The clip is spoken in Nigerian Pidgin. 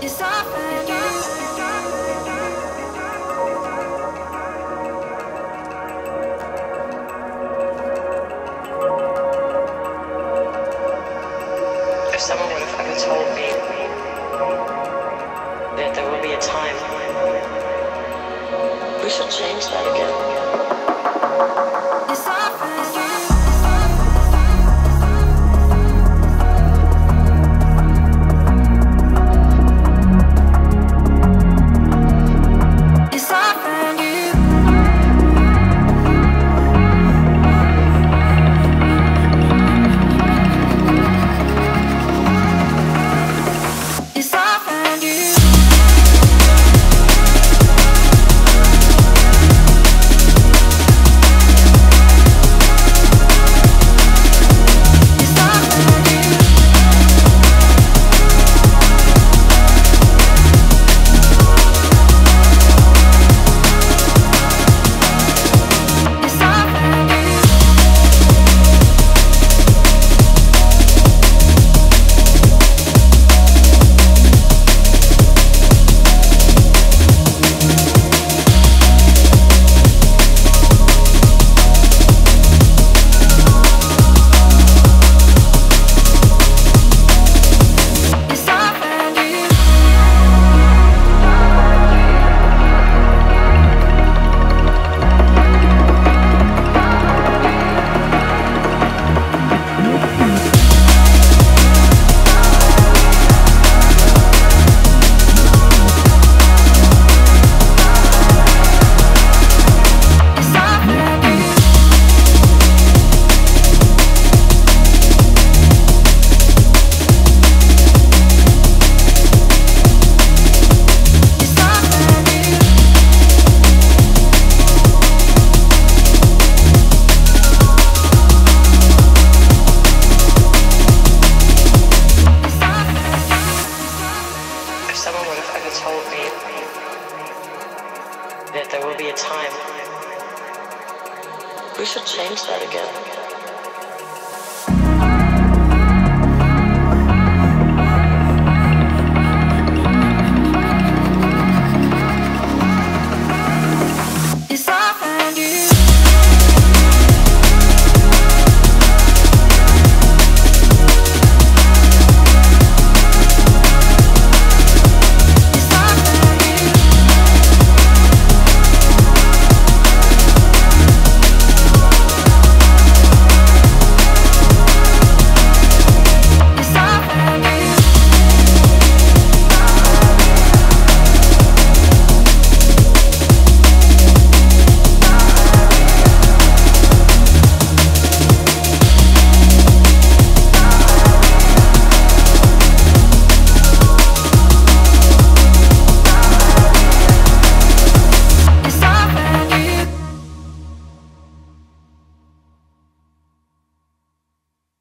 It's all for you. If someone would have ever told me that there will be a time, we should change that again. It's all for you. It's all for you. It's all for you. It's all for you. It's all for you. It's all for you. It's all for you. It's all for you. It's all for you. If someone would have ever told me that there will be a time, we should change that again.